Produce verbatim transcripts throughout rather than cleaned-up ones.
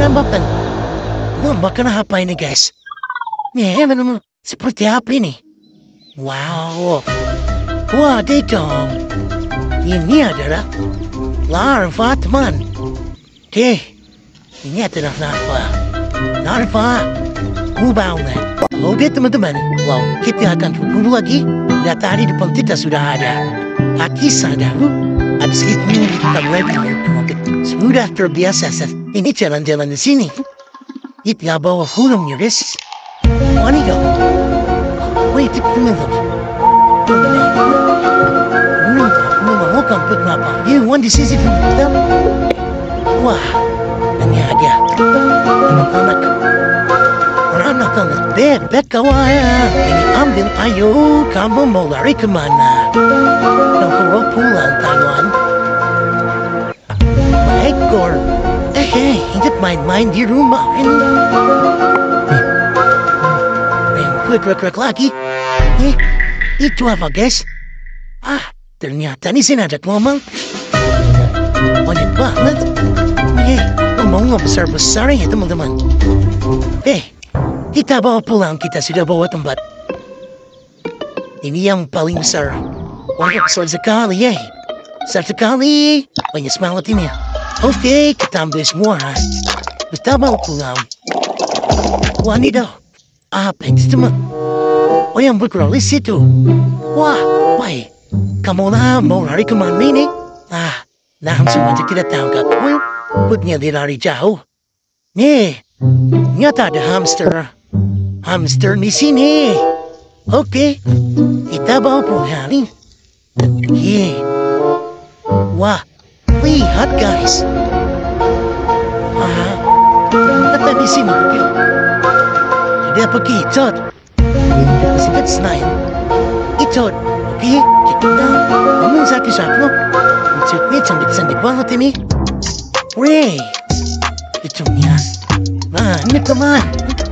Menambahkan, menambahkan apa ini guys? Nih, memang seperti apa ini? Wow, wah dito, ini adalah larva teman. Oke, ini adalah larva. Larva, ubahnya. Oke teman-teman, wow, kita akan tunggu lagi. Lihat tadi depan kita sudah ada hati sadar. Habis itu kita ready. Sudah terbiasa. Ini jalan-jalan di sini. Kita bawa hulungnya guys. Wanita. Wait, teman-teman. Bukan kenapa? You want this easy from kita? Wah, ini ada anak-anak. Anak-anak bebek kawayan. Ini ambil, ayo kamu mau lari kemana? Kamu pulang Taiwan. Ekor, eh, eh, hidup main-main di rumah ini. Eh, klik-klik lagi. Eh, itu apa guys? Ah, ternyata di sini ada ngomong. Banyak banget. Eh, ngomong besar-besar ya teman-teman. Eh, kita bawa pulang, kita sudah bawa tempat. Ini yang paling besar. Banyak besar sekali ya. Besar sekali. Banyak semangat ini. Oke, kita ambil semua. Kita bawa pulang. Wanita. Apa itu teman? Oh yang bergerak di situ. Wah, baik. Kamu lah mau lari kemana ini? Ah, langsung aja kita tangkap. Putnya dia lari jauh. Nih, nyata ada hamster. Hamster di sini. Oke, kita bawa pulang. Ye. Wah, lihat guys. Ah, apa di sini? Ada begitu. Sedikit selain itu, oke, kita ngomong satu-satu. Maksudnya cantik-cantik banget ini. Wih, itu nya. Nah, ini teman.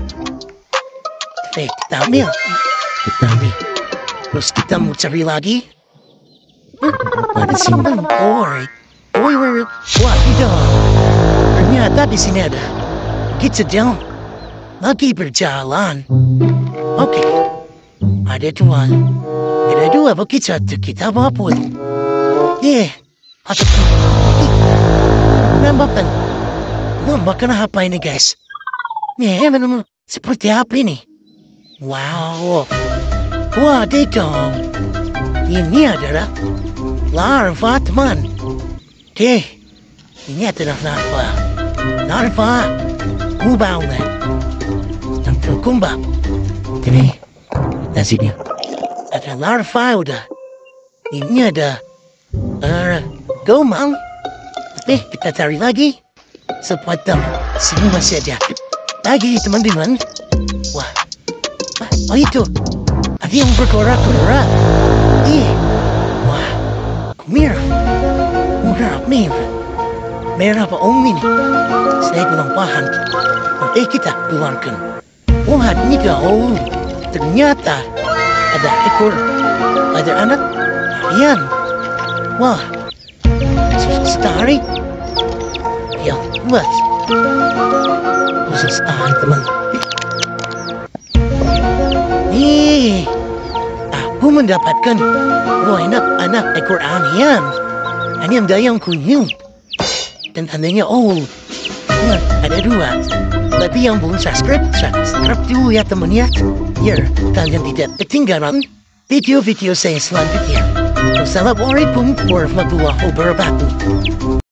Eh, kita ambil. Kita ambil. Terus kita mau cari lagi. Huh? Ada simpan. Alright. Woi, woi, wah, tidak. Ternyata di sini ada. Kita jalan. Lagi berjalan. Oke. Ada dua. Ada dua begitu. Kita bawa pun. Eh, ada menambahkan. Menambahkan apa ini guys? Eh, memang seperti apa ini? Wow. Wah, dong. Ini adalah larva teman. Oke. Ini adalah larva. Larva. Ubahnya. Yang terkumbang. Ini. Di sini. Ada larva udah. Ini ada. Uh, gomang. Eh, kita cari lagi. Sepotong. Sini masih ada. Lagi teman-teman. Wah. Oh itu. Ada yang berkorak-korak. Eh. Wah. Merah. Merah, merah. Merah apa om ini? Saya belum paham. Oke, kita keluarkan. Wah, ini oh. Ternyata ada ekor. Ada anak. Ayam. Wah. Setari. Ya, buat. Khusus setari teman. Nih, aku mendapatkan banyak anak ekor ayam. Ayam dayang kunyum. Dan tandanya old. Ya, ada dua. Tapi yang belum subscribe, subscribe dulu ya teman ya. Biar kalian tidak ketinggalan video-video saya selanjutnya. Wassalamualaikum warahmatullahi wabarakatuh.